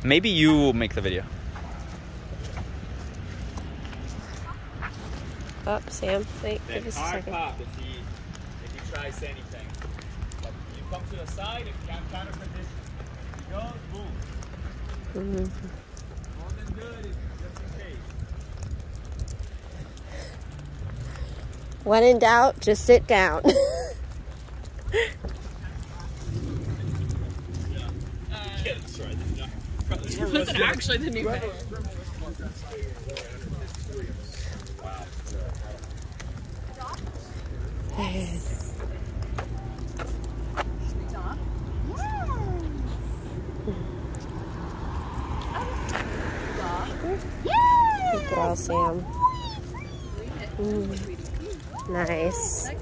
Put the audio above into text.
Maybe you will make the video. Oh, Sam, wait, Then give us a hard second. pop if he tries anything. But you come to the side if you can counter condition. If he goes, boom. More than good, just in case. When in doubt, just sit down. That's actually the new bag. Good girl, Sam. Nice.